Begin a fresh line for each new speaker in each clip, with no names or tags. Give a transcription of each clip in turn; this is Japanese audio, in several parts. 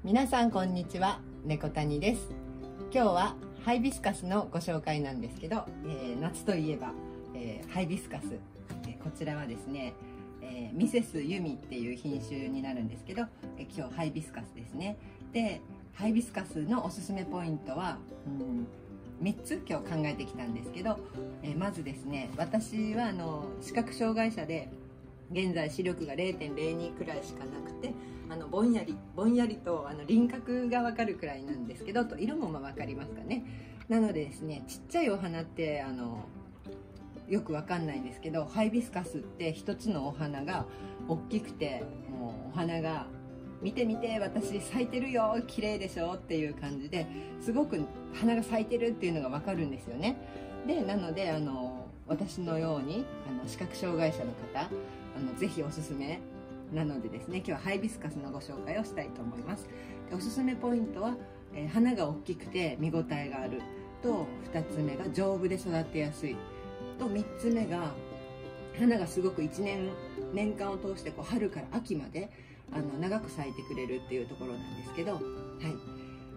皆さんこんにちは、猫谷です。今日はハイビスカスのご紹介なんですけど、夏といえば、ハイビスカス、こちらはですね、ミセスユミっていう品種になるんですけど、今日ハイビスカスですね。で、ハイビスカスのおすすめポイントは、3つ今日考えてきたんですけど、まずですね、私は視覚障害者で現在視力が 0.02 くらいしかなくて、ぼんやりと輪郭が分かるくらいなんですけど、と色も分かりますかね。なのでですね、ちっちゃいお花ってよく分かんないんですけど、ハイビスカスって一つのお花が大きくて、もうお花が見て見て、私咲いてるよ、綺麗でしょっていう感じですごく花が咲いてるっていうのが分かるんですよね。でなので私のように視覚障害者の方ぜひおすすめなのでですね、今日はハイビスカスのご紹介をしたいと思います。でおすすめポイントは、花が大きくて見応えがあると、2つ目が丈夫で育てやすいと、3つ目が花がすごく年間を通して春から秋まで長く咲いてくれるっていうところなんですけど、はい。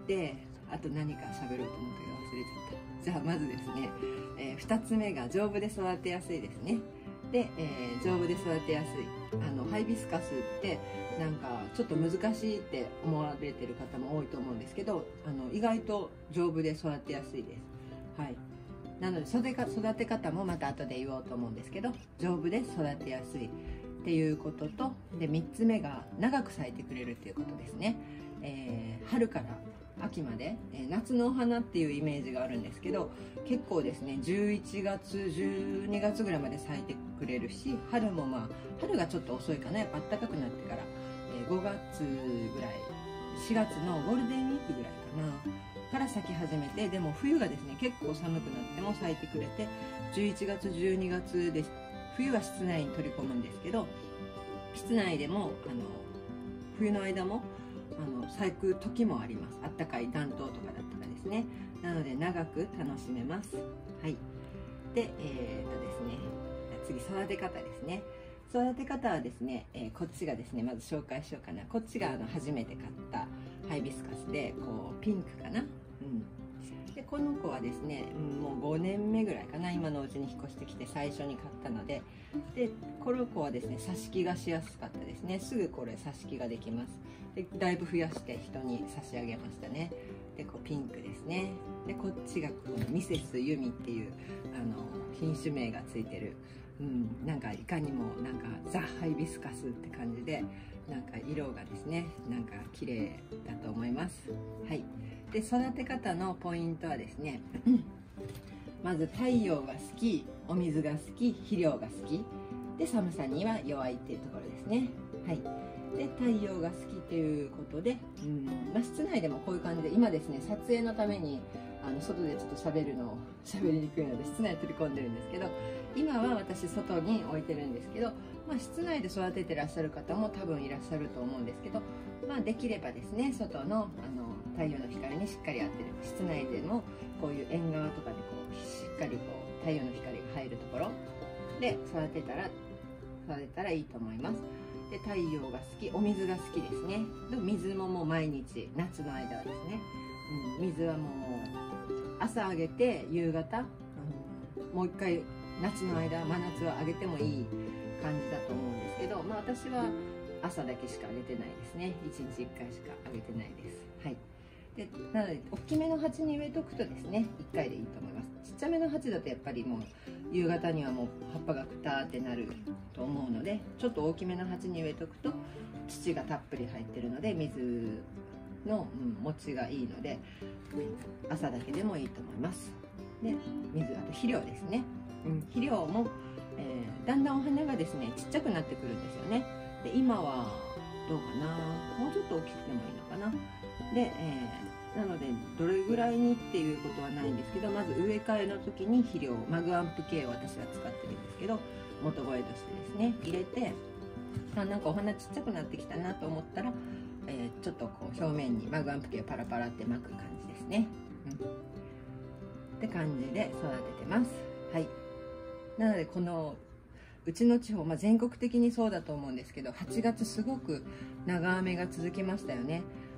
であと何か喋ろうと思ったけど忘れちゃった。じゃあまずですね、2つ目が丈夫で育てやすいですね。で、丈夫で育てやすいハイビスカスってなんかちょっと難しいって思われてる方も多いと思うんですけど、意外と丈夫で育てやすいです。はい。なので育て方もまた後で言おうと思うんですけど、丈夫で育てやすいっていうことと、で3つ目が長く咲いてくれるっていうことですね。春から秋まで、夏のお花っていうイメージがあるんですけど、結構ですね11月12月ぐらいまで咲いてくれるし、春も春がちょっと遅いかな、やっぱ暖かくなってから、5月ぐらい4月のゴールデンウィークぐらいかなから咲き始めて、でも冬がですね結構寒くなっても咲いてくれて、11月12月で冬は室内に取り込むんですけど、室内でも冬の間も咲く時もあります。あったかい暖冬とかだったらですね。なので長く楽しめます。はい。でですね、次育て方ですね。育て方はですね、こっちがですねまず紹介しようかな。こっちが初めて買ったハイビスカスでピンクかな。でこの子はですね、もう5年目ぐらいかな、今のうちに引っ越してきて最初に買ったので、この子はですね挿し木がしやすかったですね。すぐこれ挿し木ができます。でだいぶ増やして人に差し上げましたね。でピンクですね。でこっちがこのミセスユミっていう品種名がついてる、なんかいかにもなんかザ・ハイビスカスって感じで、なんか色がですねなんか綺麗だと思います。はい。で育て方のポイントはですねまず太陽が好き、お水が好き、肥料が好きで、寒さには弱いっていうところですね。はい。で太陽が好きということで、室内でもこういう感じで、今ですね撮影のために外でちょっと喋りにくいので室内取り込んでるんですけど、今は私外に置いてるんですけど、室内で育ててらっしゃる方も多分いらっしゃると思うんですけど、できればですね外の太陽の光にしっかり当てる、室内でもこういう縁側とかでしっかり太陽の光が入るところで育てたらいいと思います。で太陽が好き、お水が好きですね。で水ももう毎日、夏の間はですね、水はもう朝あげて夕方、もう一回夏の間、真夏はあげてもいい感じだと思うんですけど、私は朝だけしかあげてないですね。1日1回しかあげてないです。はい。でなので大きめの鉢に植えとくとですね1回でいいと思います。ちっちゃめの鉢だとやっぱりもう夕方にはもう葉っぱがくたーってなると思うので、ちょっと大きめの鉢に植えとくと土がたっぷり入ってるので水の持ちがいいので、朝だけでもいいと思います。で水、あと肥料ですね。肥料も、だんだんお花がですねちっちゃくなってくるんですよね。で今はどうかな、もうちょっと大きくてもいいのかな。で、なのでどれぐらいにっていうことはないんですけど、まず植え替えの時に肥料マグアンプ系を私は使ってるんですけど、元肥としてですね入れて、なんかお花ちっちゃくなってきたなと思ったら、ちょっと表面にマグアンプ系をパラパラって巻く感じですね。って感じで育ててます。はい。なのでうちの地方、全国的にそうだと思うんですけど、8月すごく長雨が続きましたよね。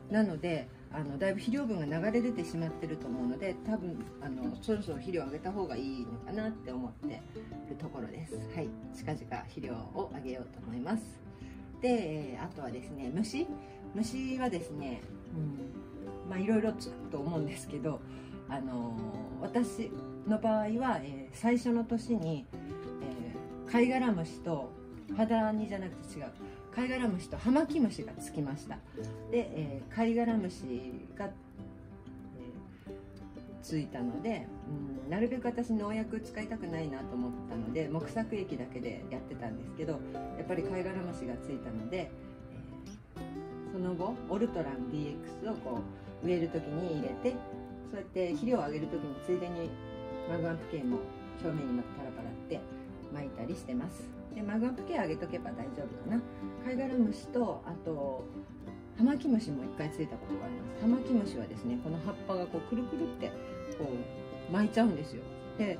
なのでだいぶ肥料分が流れ出てしまってると思うので、多分そろそろ肥料をあげた方がいいのかなって思ってるところです。はい、近々肥料をあげようと思います。で、あとはですね、虫はですね、いろいろつくと思うんですけど、私の場合は、最初の年に、貝殻虫とハダニじゃなくて違う貝殻虫とハマキムシがつきました。で、貝殻虫が、ついたので、なるべく私農薬使いたくないなと思ったので木作液だけでやってたんですけど、やっぱり貝殻虫がついたので、その後オルトラン DX をこう植える時に入れて、そうやって肥料をあげる時についでにマグアンプ系も表面にまたパラパラって巻いたりしてます。でマグアンプ系あげとけば大丈夫かな。貝殻虫とあとハマキムシも1回ついたことがあります。ハマキムシはですね、この葉っぱがこうくるくるってこう巻いちゃうんですよ。で、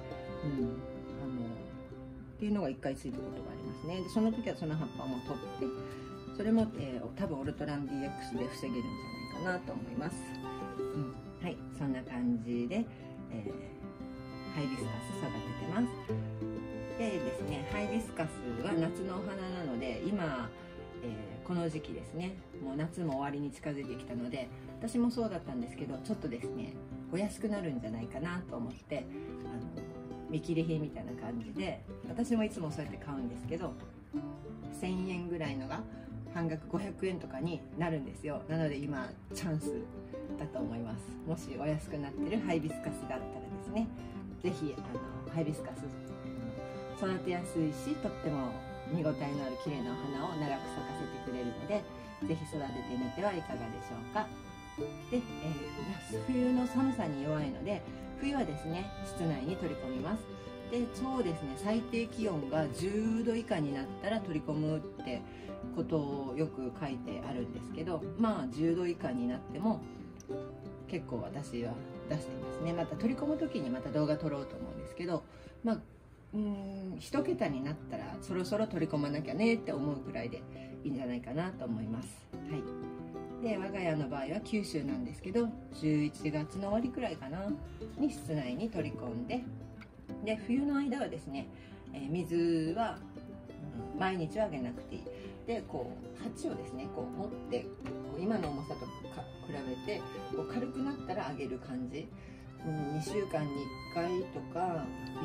っていうのが1回ついたことがありますね。でその時はその葉っぱも取って、それも、多分オルトラン DX で防げるんじゃないかなと思います。はい、そんな感じで、ハイビスカス育ててます。でですね、ハイビスカスは夏のお花なので、今、この時期ですね、もう夏も終わりに近づいてきたので、私もそうだったんですけど、ちょっとですねお安くなるんじゃないかなと思って、見切り品みたいな感じで、私もいつもそうやって買うんですけど、1000円ぐらいのが半額500円とかになるんですよ。なので今チャンスだと思います。もしお安くなってるハイビスカスがあったらですね、是非ハイビスカス育てやすいし、とっても見応えのある綺麗なお花を長く咲かせてくれるので、ぜひ育ててみてはいかがでしょうか。で、冬の寒さに弱いので、冬はですね室内に取り込みます。でそうですね、最低気温が10度以下になったら取り込むってことをよく書いてあるんですけど、まあ10度以下になっても結構私は出していますね。また取り込む時にまた動画撮ろうと思うんですけど、1桁になったらそろそろ取り込まなきゃねって思うくらいでいいんじゃないかなと思います。はい、で我が家の場合は九州なんですけど、11月の終わりくらいかなに室内に取り込んで、で冬の間はですね、水は、毎日はあげなくていい。でこう鉢をですねこう持って今の重さと比べてこう軽くなったらあげる感じ。2週間に1回とか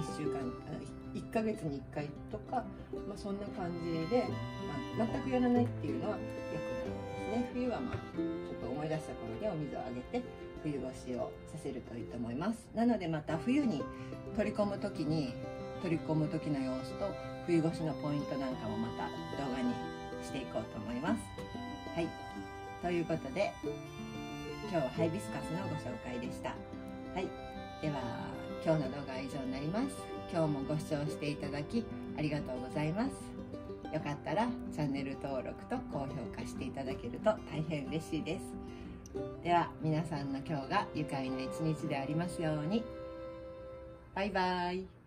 1ヶ月に1回とか、そんな感じで、全くやらないっていうのはよくないですね。冬はちょっと思い出した頃にお水をあげて冬越しをさせるといいと思います。なのでまた冬に取り込む時の様子と冬越しのポイントなんかもまた動画にしていこうと思います。はい、ということで今日はハイビスカスのご紹介でした。はい、では今日の動画は以上になります。今日もご視聴していただきありがとうございます。よかったらチャンネル登録と高評価していただけると大変嬉しいです。では皆さんの今日が愉快な一日でありますように。バイバイ。